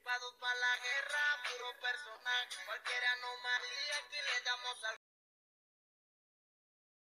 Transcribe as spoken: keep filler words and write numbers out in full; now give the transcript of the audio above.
equipados para la guerra, puro personal. Cualquier anomalía aquí le damos al